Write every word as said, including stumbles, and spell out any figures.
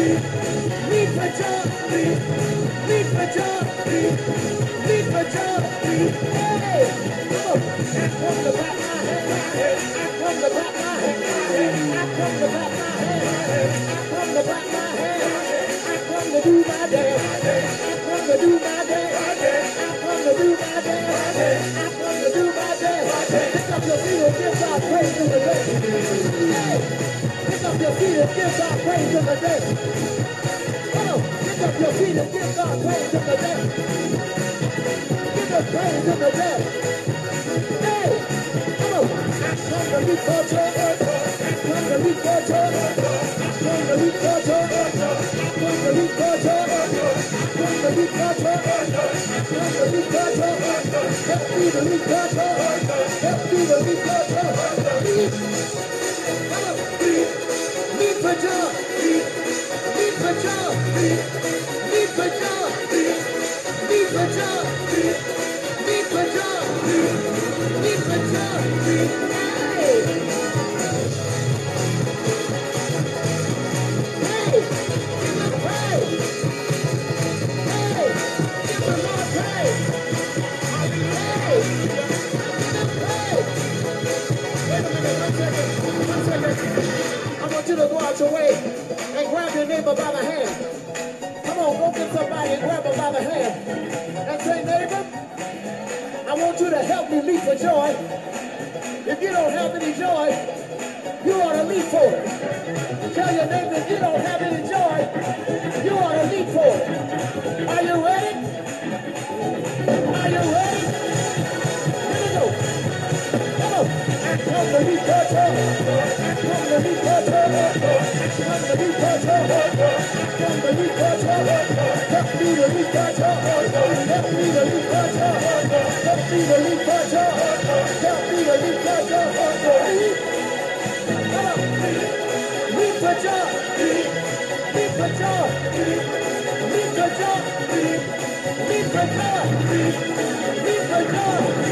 Leap for joy. Leap for joy. Leap for joy. Hey, come on. I come to clap my hands. I come to clap my hands. I come to clap my hands. I come to clap my hands. I come to do my dance. I come to do my dance. I come to do my dance. I come to do my dance. Pick up your feet and give God praise in the day. Hey, pick up your feet and give God praise in the day. Come on, pick up your feet and give God praise in the day. Give us praise in the day. Hey, come on. I come to be culture. I come to be culture. I come to be culture. I come to be culture. I come to be culture. I come to be culture. Help me to be culture. Help me to be culture. Come on. Leap for joy. Leap for joy. Leap for joy. Leap for joy. Leap for joy. Leap for joy. Hey. Hey. Give him praise. Hey. Give him more praise. Hey. Give him praise. Wait a minute. One second. One second. I want you to go out your way and grab your neighbor by the hand. Come on, go get somebody and grab her by the hand. And say, neighbor, I want you to help me leap for joy. If you don't have any joy, you ought to leap for it. Tell your neighbor, if you don't have any joy, you ought to leap for it. Are you ready? Are you ready? Here we go. Come on. I come to be culture. I come to be culture. I come to be culture. I come to be culture. Help me to be culture. Help me to be culture. Help me to be culture. Help me to be culture. Come on. Leap for joy. Leap for joy. Leap for joy. Leap for joy. Leap for joy.